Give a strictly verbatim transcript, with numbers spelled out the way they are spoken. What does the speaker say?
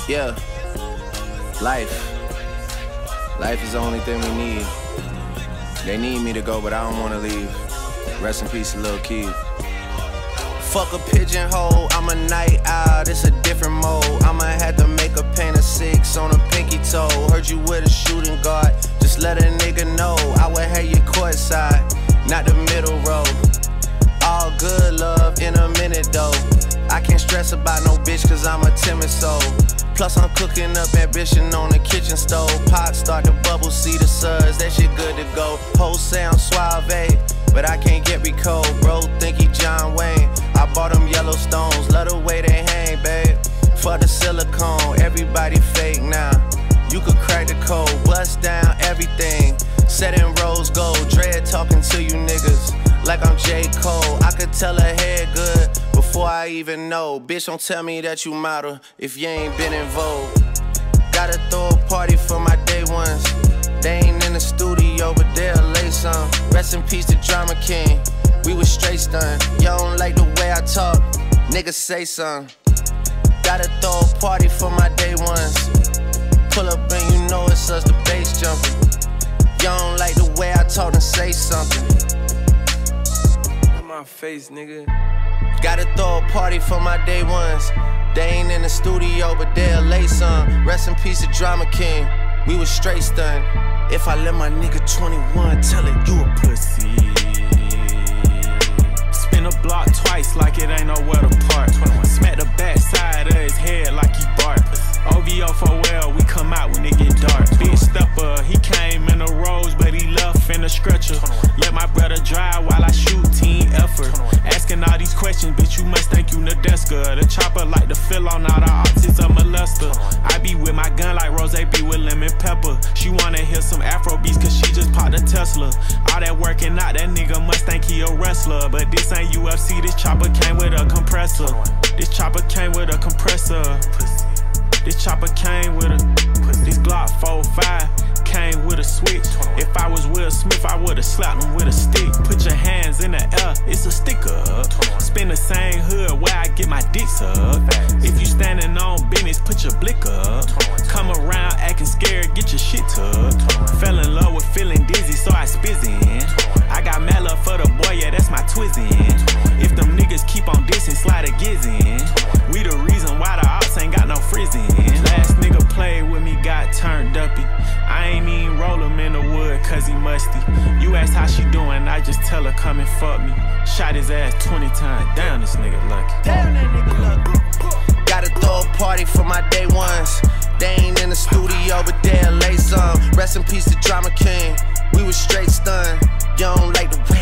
Yeah, life. Life is the only thing we need. They need me to go, but I don't wanna leave. Rest in peace, Lil Keith. Fuck a pigeonhole, I'm a night owl, it's a different mode. I'ma have to make a paint of six on a pinky toe. Heard you with a shooting guard, just let a nigga know. I would have you courtside, not the middle row. All good love in a minute though. I can't stress about no bitch cause I'm a timid soul. Plus I'm cooking up ambition on the kitchen stove. Pot start to bubble, see the suds, that shit good to go. Whole sound suave, but I can't get recalled. Bro think he John Wayne, I bought them Yellowstones. Love the way they hang, babe. For the silicone, everybody fake now. You could crack the code, bust down everything. Set in rose gold, dread talking to you niggas like I'm J. Cole. I could tell her head good before I even know. Bitch, don't tell me that you model if you ain't been in vogue. Gotta throw a party for my day ones. They ain't in the studio, but they'll lay some. Rest in peace to Drama King, we was straight stunned. Y'all don't like the way I talk, niggas say something. Gotta throw a party for my day ones. Pull up and you know it's us, the bass jumping. Y'all don't like the way I talk and say something. In my face, nigga. Gotta throw a party for my day ones. They ain't in the studio, but they'll lay some. Rest in peace to Drama King, we was straight stunned. If I let my nigga twenty-one tell it, you a pussy. Spin a block twice like it ain't nowhere to park. Smack the back side of his head like he bark. O V O for well, we come out when it get dark. Big stepper, he came in a rose, but he left in a stretcher. Let my brother drive while I shoot, team effort. Asking all these questions, bitch, you must think you Nadeska. The chopper like to fill on all the optics of molester. I be with my gun like Rose be with lemon pepper. She wanna hear some Afro beats cause she just popped a Tesla. All that working out, that nigga must think he a wrestler. But this ain't U F C, this chopper came with a compressor. This chopper came with a compressor. This chopper came with a, this Glock four five came with a switch. If I was Will Smith, I would've slapped him with a stick. Put your hands in the air, it's a sticker. Spin the same hood where I get my dicks up. If you standing on business, put your blick up. Come around acting scared, get your shit tucked. Fell in love with feeling dizzy, so I spizzin'. I got mad love for the boy, yeah, that's my twizzin'. If them niggas keep on dissing, slide a gizzin'. We the reason why the ops ain't got no frizzin'. Last nigga played with me, got turned uppy. I ain't even roll him in the wood cause he musty. You ask how she doing, I just tell her come and fuck me. Shot his ass twenty times, damn this nigga lucky. Damn that nigga lucky. Gotta throw a party for my day ones. They ain't in the studio, but they'll lay some. Rest in peace to Drama King, we was straight stunned. You don't like the